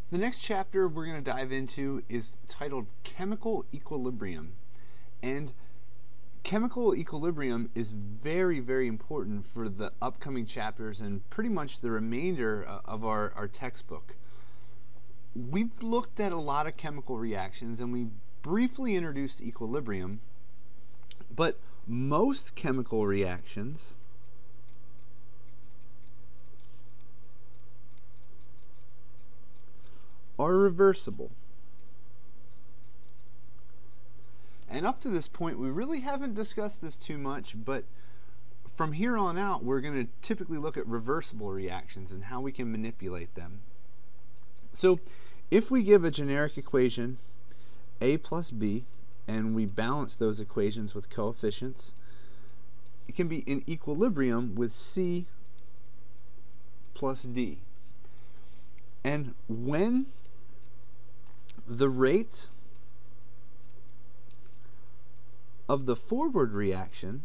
The next chapter we're going to dive into is titled Chemical Equilibrium. And chemical equilibrium is very, very important for the upcoming chapters and pretty much the remainder of our textbook. We've looked at a lot of chemical reactions and we briefly introduced equilibrium, but most chemical reactions are reversible. And up to this point, we really haven't discussed this too much, but from here on out, we're going to typically look at reversible reactions and how we can manipulate them. So if we give a generic equation, A plus B, and we balance those equations with coefficients, it can be in equilibrium with C plus D. And when the rate of the forward reaction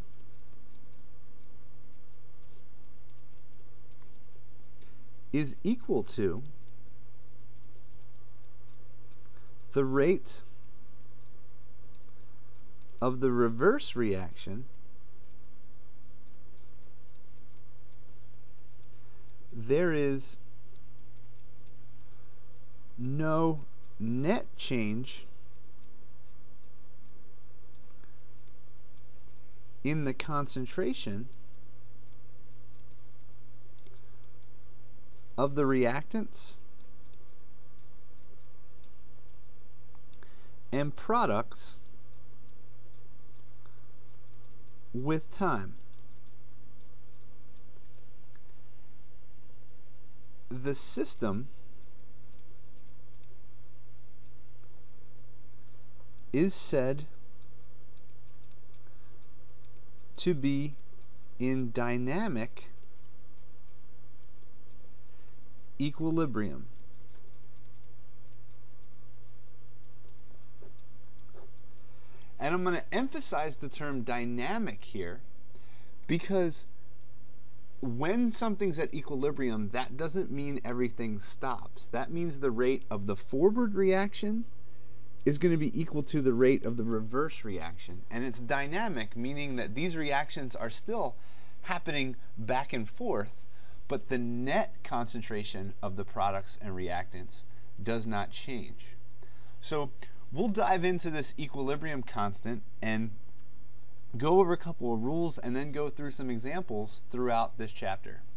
is equal to the rate of the reverse reaction, there is no net change in the concentration of the reactants and products with time. The system is said to be in dynamic equilibrium. And I'm going to emphasize the term dynamic here because when something's at equilibrium, that doesn't mean everything stops. That means the rate of the forward reaction is going to be equal to the rate of the reverse reaction. And it's dynamic, meaning that these reactions are still happening back and forth, but the net concentration of the products and reactants does not change. So we'll dive into this equilibrium constant and go over a couple of rules and then go through some examples throughout this chapter.